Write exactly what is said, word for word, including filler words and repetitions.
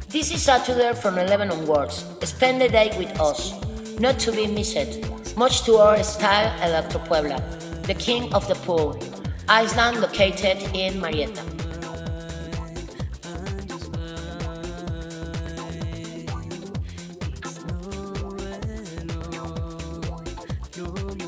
This is Saturday from eleven onwards. Spend the day with us. Not to be missed. Much to our style Electro Puebla, the king of the pool, island located in Marieta. Yo, yo,